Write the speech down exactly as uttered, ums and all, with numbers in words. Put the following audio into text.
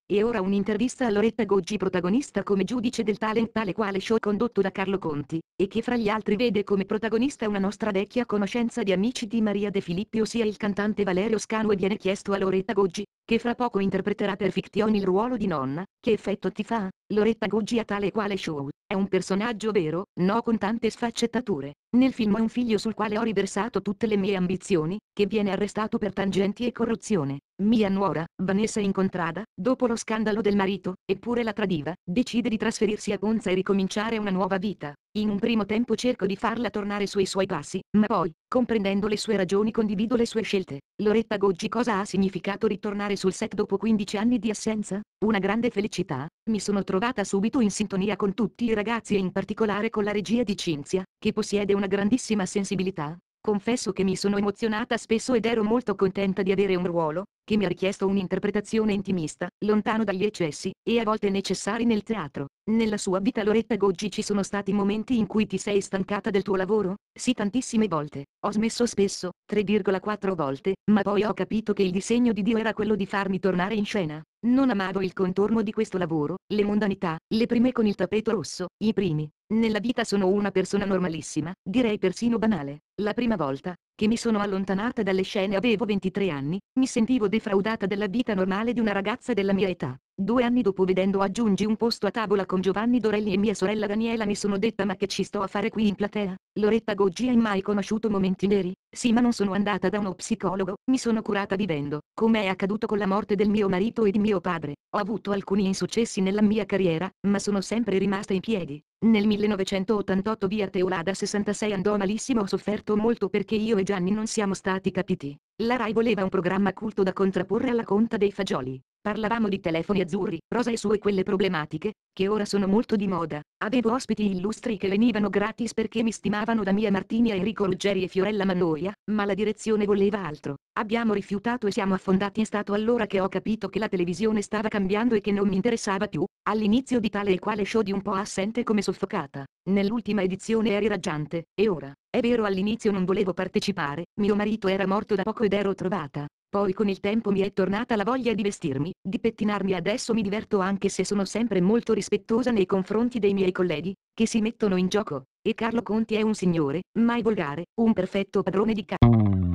E ora un'intervista a Loretta Goggi, protagonista come giudice del talent tale quale show condotto da Carlo Conti, e che fra gli altri vede come protagonista una nostra vecchia conoscenza di Amici di Maria De Filippi, ossia il cantante Valerio Scanu, e viene chiesto a Loretta Goggi, che fra poco interpreterà per fiction il ruolo di nonna, che effetto ti fa? Loretta Goggi a tale quale show: è un personaggio vero? No, con tante sfaccettature. Nel film ho un figlio sul quale ho riversato tutte le mie ambizioni, che viene arrestato per tangenti e corruzione. Mia nuora, Vanessa Incontrada, dopo lo scandalo del marito, eppure la tradiva, decide di trasferirsi a Ponza e ricominciare una nuova vita. In un primo tempo cerco di farla tornare sui suoi passi, ma poi, comprendendo le sue ragioni, condivido le sue scelte. Loretta Goggi: cosa ha significato ritornare sul set dopo quindici anni di assenza? Una grande felicità. Mi sono trovata subito in sintonia con tutti i ragazzi e in particolare con la regia di Cinzia, che possiede una grandissima sensibilità. Confesso che mi sono emozionata spesso ed ero molto contenta di avere un ruolo, che mi ha richiesto un'interpretazione intimista, lontano dagli eccessi, e a volte necessari nel teatro. Nella sua vita, Loretta Goggi, ci sono stati momenti in cui ti sei stancata del tuo lavoro? Sì, tantissime volte. Ho smesso spesso, tre virgola quattro volte, ma poi ho capito che il disegno di Dio era quello di farmi tornare in scena. Non amavo il contorno di questo lavoro, le mondanità, le prime con il tappeto rosso, i primi. Nella vita sono una persona normalissima, direi persino banale. La prima volta che mi sono allontanata dalle scene avevo ventitré anni, mi sentivo defraudata della vita normale di una ragazza della mia età. Due anni dopo, vedendo Aggiungi un posto a tavola con Giovanni Dorelli e mia sorella Daniela, mi sono detta: ma che ci sto a fare qui in platea? Loretta Goggi: hai mai conosciuto momenti neri? Sì, ma non sono andata da uno psicologo, mi sono curata vivendo, come è accaduto con la morte del mio marito e di mio padre. Ho avuto alcuni insuccessi nella mia carriera, ma sono sempre rimasta in piedi. Nel millenovecentottantotto via Teolada sessantasei andò malissimo, ho sofferto molto perché io e Gianni non siamo stati capiti. La Rai voleva un programma culto da contrapporre alla Conta dei Fagioli. Parlavamo di telefoni azzurri, Rosa e su e quelle problematiche, che ora sono molto di moda. Avevo ospiti illustri che venivano gratis perché mi stimavano, da Mia Martini a Enrico Ruggeri e Fiorella Mannoia, ma la direzione voleva altro. Abbiamo rifiutato e siamo affondati. È stato allora che ho capito che la televisione stava cambiando e che non mi interessava più. All'inizio di tale e quale show di un po' assente come soffocata. Nell'ultima edizione eri raggiante, e ora? È vero, all'inizio non volevo partecipare, mio marito era morto da poco ed ero trovata. Poi con il tempo mi è tornata la voglia di vestirmi, di pettinarmi, adesso mi diverto, anche se sono sempre molto rispettosa nei confronti dei miei colleghi, che si mettono in gioco. E Carlo Conti è un signore, mai volgare, un perfetto padrone di casa.